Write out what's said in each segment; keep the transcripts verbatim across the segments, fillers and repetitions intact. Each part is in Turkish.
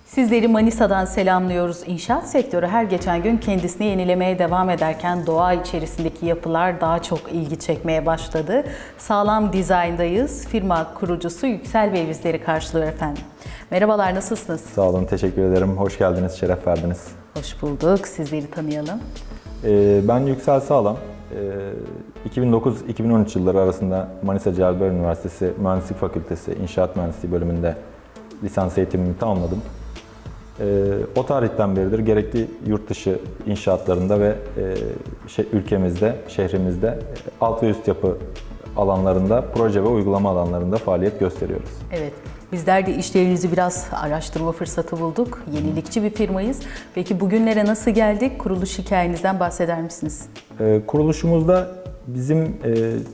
Sizleri Manisa'dan selamlıyoruz. İnşaat sektörü her geçen gün kendisini yenilemeye devam ederken doğa içerisindeki yapılar daha çok ilgi çekmeye başladı. Sağlam Dizayn'dayız. Firma kurucusu Yüksel Bey bizleri karşılıyor efendim. Merhabalar, nasılsınız? Sağ olun, teşekkür ederim. Hoş geldiniz, şeref verdiniz. Hoş bulduk. Sizleri tanıyalım. Ee, ben Yüksel Sağlam. Ee, iki bin dokuz iki bin on üç yılları arasında Manisa Celal Üniversitesi Mühendislik Fakültesi İnşaat Mühendisliği bölümünde lisans eğitimimi tamamladım. Ee, o tarihten beridir gerekli yurt dışı inşaatlarında ve e, şey, ülkemizde, şehrimizde e, alt ve üst yapı alanlarında, proje ve uygulama alanlarında faaliyet gösteriyoruz. Evet, bizler de işlerinizi biraz araştırma fırsatı bulduk. Yenilikçi bir firmayız. Peki bugünlere nasıl geldik? Kuruluş hikayenizden bahseder misiniz? Ee, kuruluşumuzda bizim e,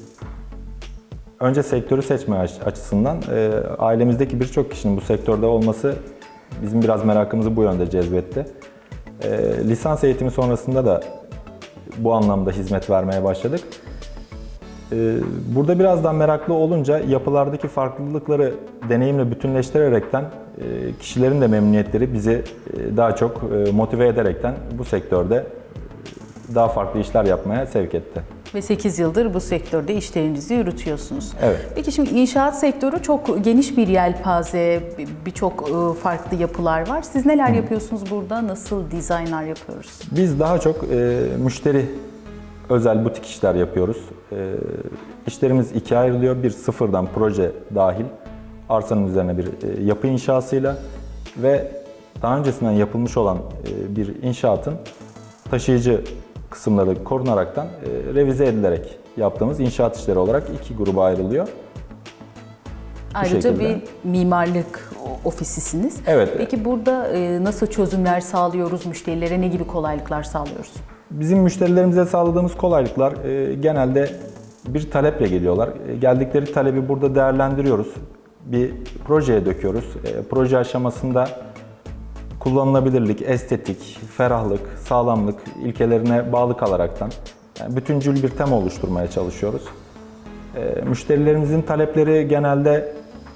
önce sektörü seçme açısından e, ailemizdeki birçok kişinin bu sektörde olması bizim biraz merakımızı bu yönde cezbetti. E, lisans eğitimi sonrasında da bu anlamda hizmet vermeye başladık. E, burada birazdan meraklı olunca yapılardaki farklılıkları deneyimle bütünleştirerekten e, kişilerin de memnuniyetleri bizi e, daha çok e, motive ederekten bu sektörde daha farklı işler yapmaya sevk etti. Ve sekiz yıldır bu sektörde işlerinizi yürütüyorsunuz. Evet. Peki şimdi inşaat sektörü çok geniş bir yelpaze, birçok farklı yapılar var. Siz neler Hı. yapıyorsunuz burada? Nasıl dizaynlar yapıyoruz? Biz daha çok e, müşteri özel butik işler yapıyoruz. E, işlerimiz ikiye ayrılıyor. Bir sıfırdan proje dahil arsanın üzerine bir e, yapı inşasıyla ve daha öncesinden yapılmış olan e, bir inşaatın taşıyıcı kısımları korunaraktan e, revize edilerek yaptığımız inşaat işleri olarak iki gruba ayrılıyor. Bu Ayrıca şekilde. bir mimarlık ofisisiniz. Evet. Peki burada e, nasıl çözümler sağlıyoruz? Müşterilere ne gibi kolaylıklar sağlıyoruz? Bizim müşterilerimize sağladığımız kolaylıklar e, genelde bir taleple geliyorlar. E, geldikleri talebi burada değerlendiriyoruz. Bir projeye döküyoruz. E, proje aşamasında kullanılabilirlik, estetik, ferahlık, sağlamlık ilkelerine bağlı kalaraktan yani bütüncül bir tema oluşturmaya çalışıyoruz. E, müşterilerimizin talepleri genelde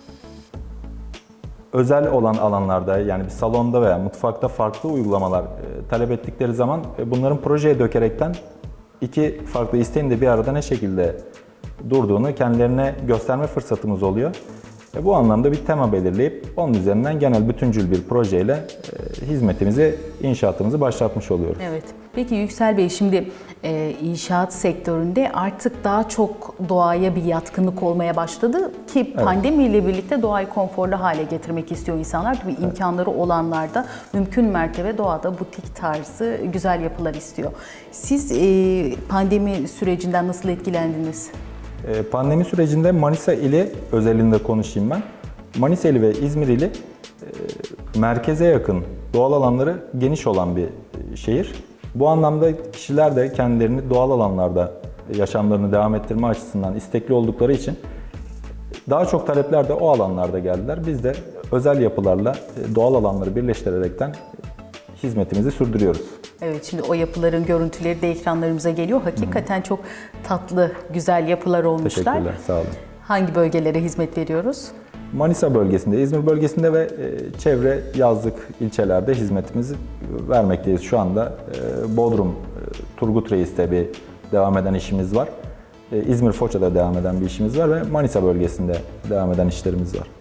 özel olan alanlarda, yani bir salonda veya mutfakta farklı uygulamalar e, talep ettikleri zaman e, bunların projeye dökerekten iki farklı isteğin de bir arada ne şekilde durduğunu kendilerine gösterme fırsatımız oluyor. E, bu anlamda bir tema belirleyip onun üzerinden genel bütüncül bir projeyle e, hizmetimizi, inşaatımızı başlatmış oluyoruz. Evet. Peki Yüksel Bey, şimdi e, inşaat sektöründe artık daha çok doğaya bir yatkınlık olmaya başladı ki evet. pandemiyle birlikte doğayı konforlu hale getirmek istiyor insanlar. Tabii evet. imkanları olanlar da mümkün mertebe doğada butik tarzı güzel yapılar istiyor. Siz e, pandemi sürecinden nasıl etkilendiniz? Pandemi sürecinde Manisa ili özelinde konuşayım ben. Manisa ili ve İzmir ili e, merkeze yakın, doğal alanları geniş olan bir şehir. Bu anlamda kişiler de kendilerini doğal alanlarda yaşamlarını devam ettirme açısından istekli oldukları için daha çok talepler de o alanlarda geldiler. Biz de özel yapılarla doğal alanları birleştirerekten hizmetimizi sürdürüyoruz. Evet, şimdi o yapıların görüntüleri de ekranlarımıza geliyor. Hakikaten Hı-hı. çok tatlı, güzel yapılar olmuşlar. Teşekkürler, sağ olun. Hangi bölgelere hizmet veriyoruz? Manisa bölgesinde, İzmir bölgesinde ve çevre yazlık ilçelerde hizmetimizi vermekteyiz. Şu anda Bodrum, Turgut Reis'te bir devam eden işimiz var. İzmir Foça'da devam eden bir işimiz var ve Manisa bölgesinde devam eden işlerimiz var.